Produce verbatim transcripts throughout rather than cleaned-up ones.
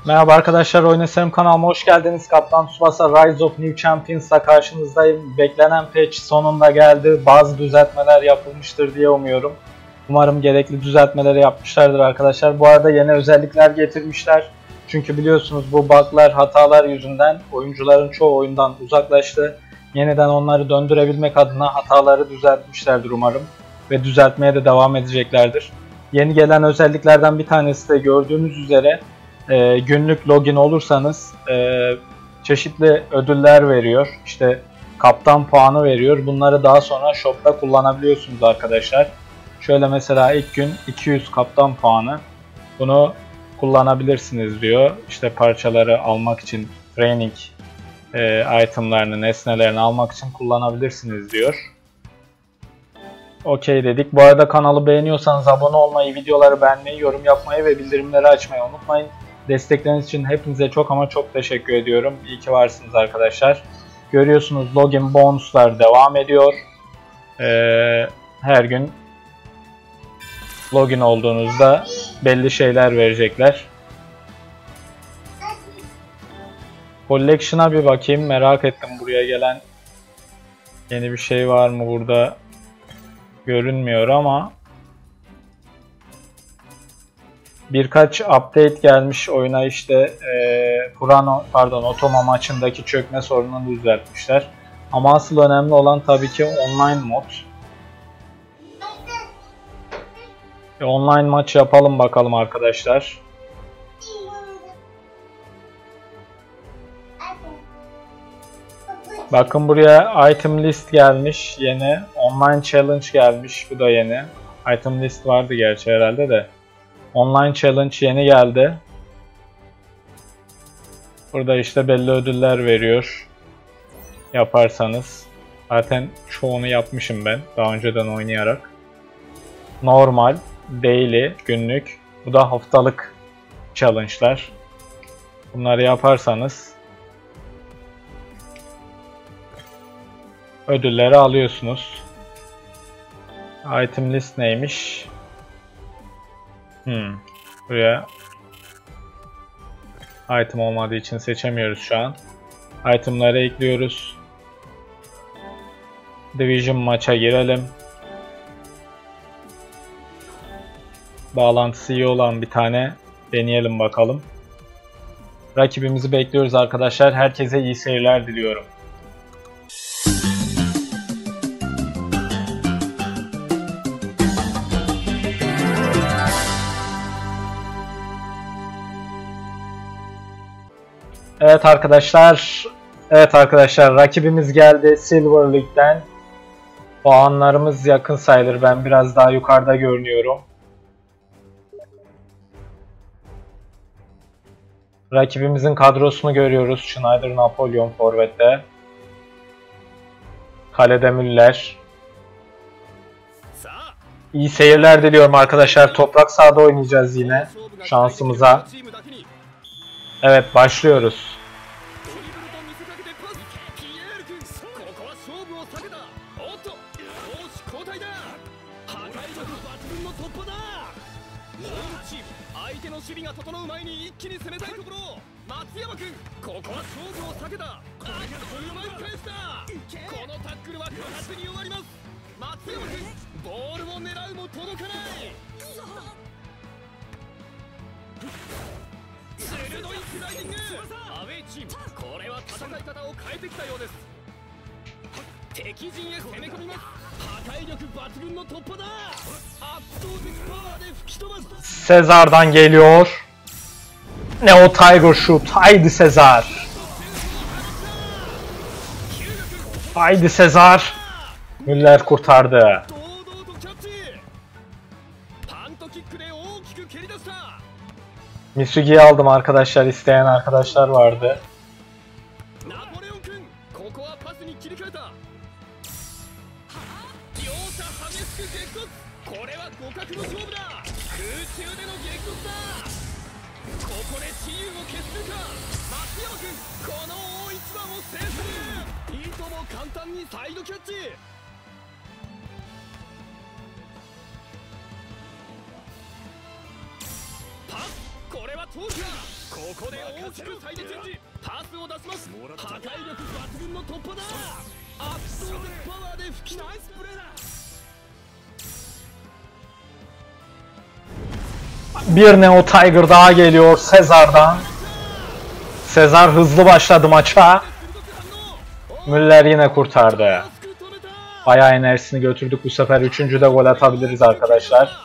Merhaba arkadaşlar, Oynasarım kanalıma hoş geldiniz. Kaptan Tsubasa Rise of New Champions'la karşınızdayım. Beklenen patch sonunda geldi. Bazı düzeltmeler yapılmıştır diye umuyorum. Umarım gerekli düzeltmeleri yapmışlardır arkadaşlar. Bu arada yeni özellikler getirmişler. Çünkü biliyorsunuz bu bug'lar, hatalar yüzünden oyuncuların çoğu oyundan uzaklaştı. Yeniden onları döndürebilmek adına hataları düzeltmişlerdir umarım. Ve düzeltmeye de devam edeceklerdir. Yeni gelen özelliklerden bir tanesi de gördüğünüz üzere e, günlük login olursanız e, çeşitli ödüller veriyor. İşte kaptan puanı veriyor. Bunları daha sonra shop'ta kullanabiliyorsunuz arkadaşlar. Şöyle mesela ilk gün iki yüz kaptan puanı. Bunu kullanabilirsiniz diyor. İşte parçaları almak için, training e, itemlarını, nesnelerini almak için kullanabilirsiniz diyor. Okey dedik. Bu arada kanalı beğeniyorsanız abone olmayı, videoları beğenmeyi, yorum yapmayı ve bildirimleri açmayı unutmayın. Destekleriniz için hepinize çok ama çok teşekkür ediyorum. İyi ki varsınız arkadaşlar. Görüyorsunuz login bonuslar devam ediyor. Ee, her gün login olduğunuzda belli şeyler verecekler. Collection'a bir bakayım. Merak ettim, buraya gelen yeni bir şey var mı burada? Görünmüyor ama birkaç update gelmiş oyuna. İşte e, Kurano, pardon Otoma maçındaki çökme sorununu düzeltmişler. Ama asıl önemli olan tabii ki online mod. E, online maç yapalım bakalım arkadaşlar. Bakın buraya item list gelmiş yeni. Online challenge gelmiş. Bu da yeni. Item list vardı gerçi herhalde de. Online challenge yeni geldi. Burada işte belli ödüller veriyor. Yaparsanız. Zaten çoğunu yapmışım ben daha önceden oynayarak. Normal, daily, günlük. Bu da haftalık challenge'lar. Bunları yaparsanız ödülleri alıyorsunuz. Item list neymiş? Hmm. Buraya item olmadığı için seçemiyoruz şu an. Itemları ekliyoruz. Division maça girelim. Bağlantısı iyi olan bir tane deneyelim bakalım. Rakibimizi bekliyoruz arkadaşlar. Herkese iyi seyirler diliyorum. Evet arkadaşlar, evet arkadaşlar rakibimiz geldi Silver League'den. Puanlarımız yakın sayılır. Ben biraz daha yukarıda görünüyorum. Rakibimizin kadrosunu görüyoruz. Schneider, Napolyon forvette. Kalede Müller. İyi seyirler diliyorum arkadaşlar. Toprak sahada oynayacağız yine. Şansımıza. Evet, başlıyoruz. Sezar'dan geliyor. Ne o Tiger Shoot. Haydi Sezar. Haydi Sezar. Müller kurtardı. Misugi'yi aldım arkadaşlar. İsteyen arkadaşlar vardı. ここで大きくサイドチェンジ、パスを出します。破壊力抜群の突破だ。圧倒的パワーで吹きナイスプレーだ。 Bir Neo Tiger daha geliyor Sezar'dan. Sezar hızlı başladı maça. Müller yine kurtardı. Bayağı enerjisini götürdük bu sefer. Üçüncü de gol atabiliriz arkadaşlar.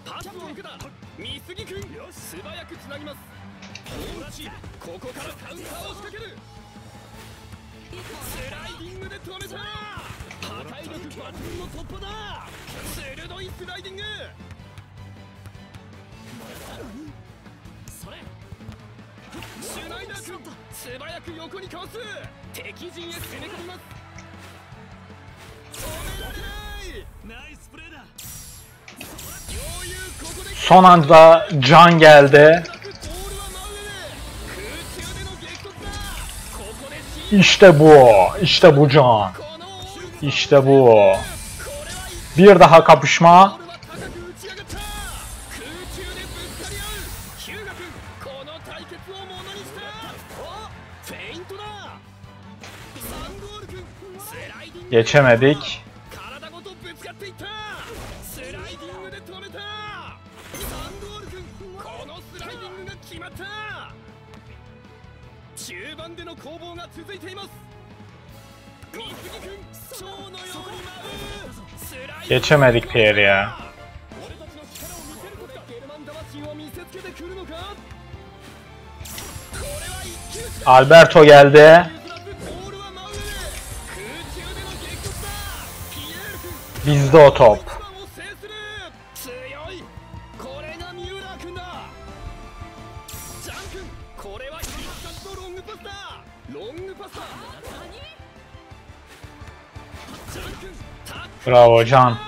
Son anda Can geldi. İşte bu. İşte bu Can. İşte bu. Bir daha kapışma. Geçemedik. Geçemedik Pierre ya. Alberto geldi. Bizde o top. Bravo Can.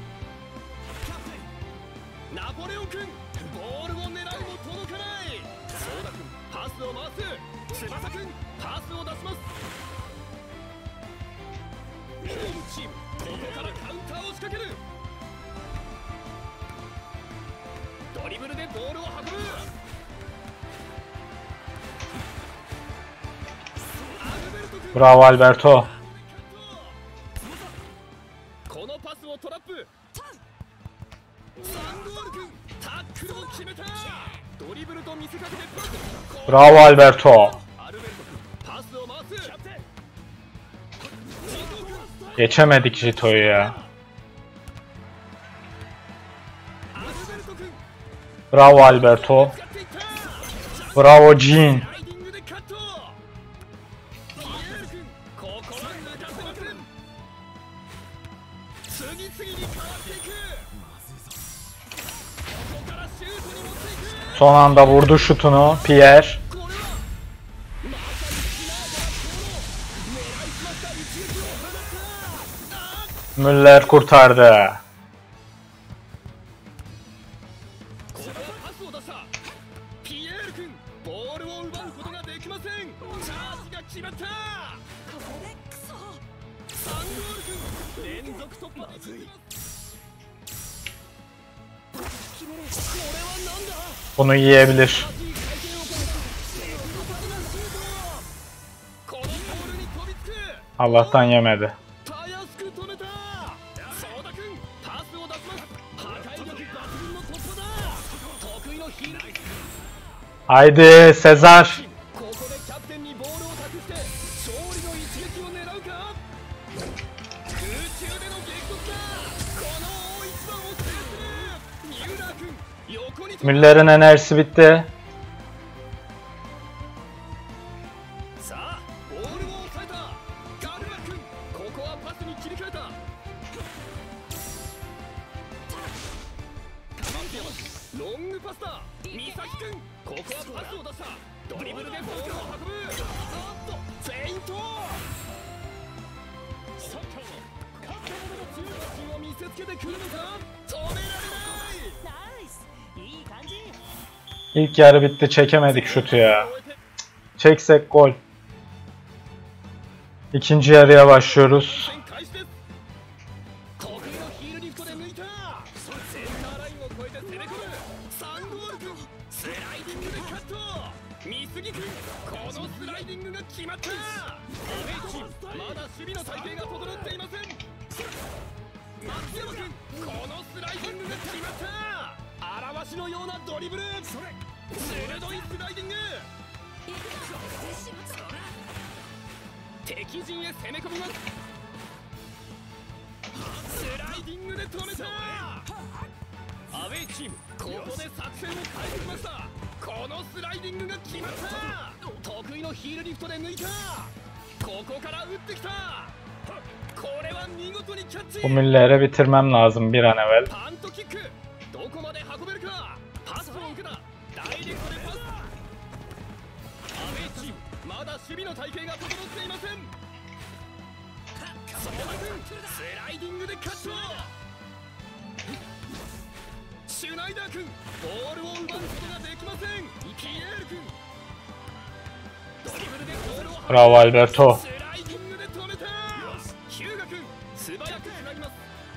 Bravo Alberto. Bravo Alberto. Geçemedik Jito'yu ya. Bravo Alberto. Bravo Jean. Son anda vurdu şutunu Pierre. Müller kurtardı. Bunu yiyebilir. Allah'tan yemedi. Haydi Sezar. Müller'in enerjisi bitti. İlk yarı bitti, çekemedik şutu ya. Çeksek gol. İkinci yarıya başlıyoruz. このスライディングが決まった。アウェイチームまだ守備の体系が整っていません。松山君このスライディングが決まった。表しのようなドリブル、鋭いスライディング、敵陣へ攻め込みます。スライディングで止めた。アウェイチームここで作戦を変えてきました。このスライディングが決まった。得意のヒールリフトで抜いた。ここから打ってきた。これは見事にキャッチ。 Bu milleri bitirmem lazım bir an evvel. パントキックどこまで運べるか。パスを受けた。ダイレクトでパス。アウェイチームまだ守備の体系が整っていません。相馬君スライディングでカット。シュナイダー君ボールを奪うことができません。ピエール君ドリブルでボールを Bravo Alberto. スライディングで止めた。ヒューガ君素早くつなぎます。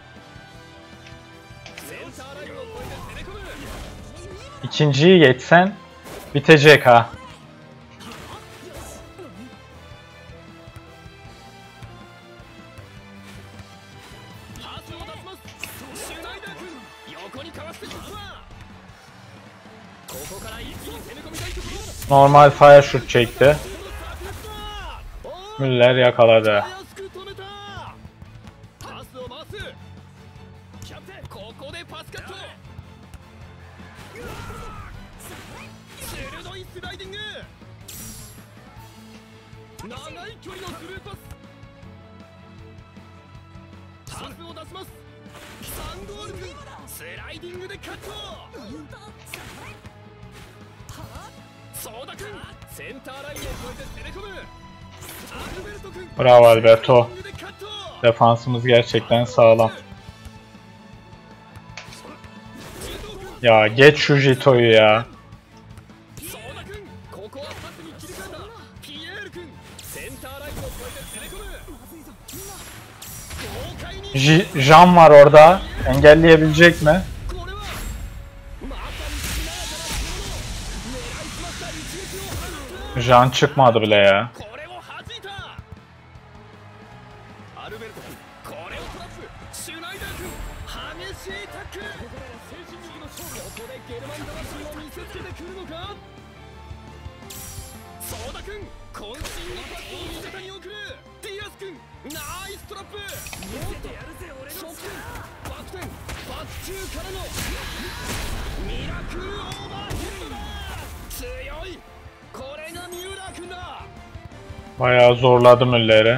センターラインを越えて攻め込む。 İkinciyi geçsen bitecek ha. パスを出します。シュナイダー君横にかわしてきます。ここから一気に攻め込みたいところ。 Normal fire shoot çekti. Müller yakaladı. パスを回す。キャプテンここでパスカット。鋭いスライディング。長い距離のスルーパス。パスを出します。サンゴール君スライディングでカット。ソーダ君センターラインを越えて攻め込む。アルベルト君 Bravo Alberto. Defansımız gerçekten sağlam. Ya geç şu Jito'yu ya. J Jan var orada. Engelleyebilecek mi? Jan çıkmadı bile ya. Bayağı zorladı Müller'i.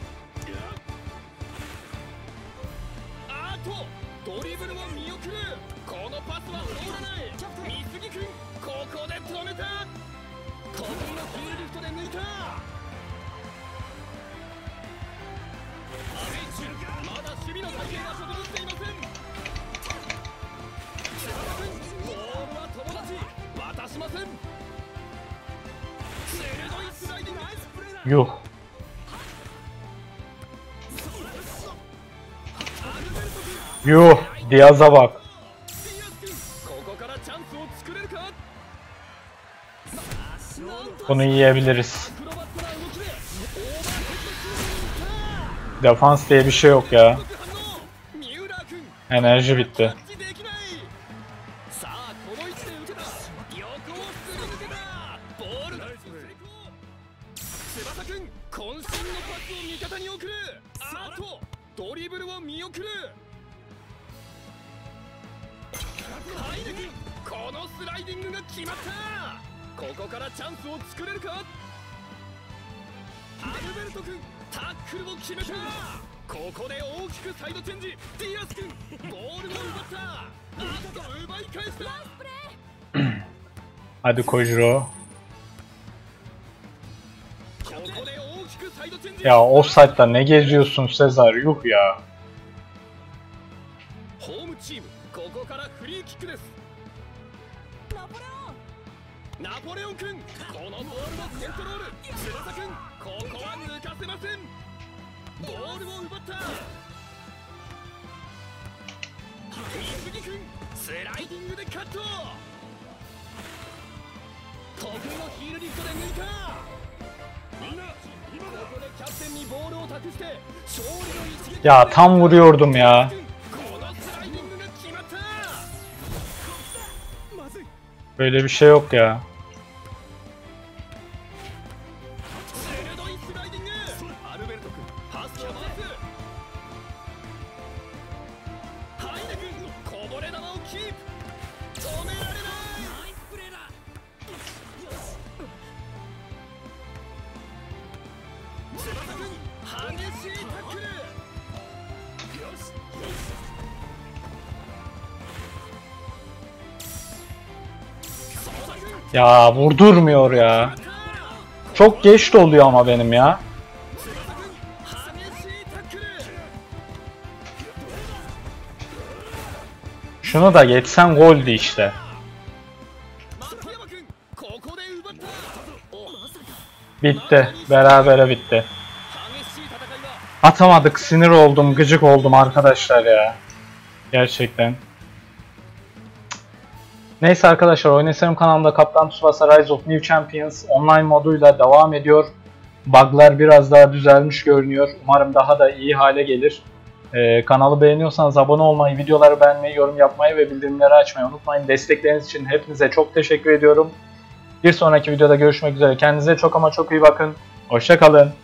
Yuh. Yuh. Diaz'a bak. Bunu yiyebiliriz. Defans diye bir şey yok ya. Enerji bitti. Hadi Kojiro. Ya offside'da ne geziyorsun Sezar? Yuh ya. Ya tam vuruyordum ya. Böyle bir şey yok ya. Ya vurdurmuyor ya. Çok geç doluyor ama benim ya. Şunu da geçsen goldü işte. Bitti. Berabere bitti. Atamadık. Sinir oldum. Gıcık oldum arkadaşlar ya. Gerçekten. Neyse arkadaşlar, Oynasarım kanalında Kaptan Tsubasa Rise of New Champions online moduyla devam ediyor. Bug'lar biraz daha düzelmiş görünüyor. Umarım daha da iyi hale gelir. Ee, kanalı beğeniyorsanız abone olmayı, videoları beğenmeyi, yorum yapmayı ve bildirimleri açmayı unutmayın. Destekleriniz için hepinize çok teşekkür ediyorum. Bir sonraki videoda görüşmek üzere. Kendinize çok ama çok iyi bakın. Hoşça kalın.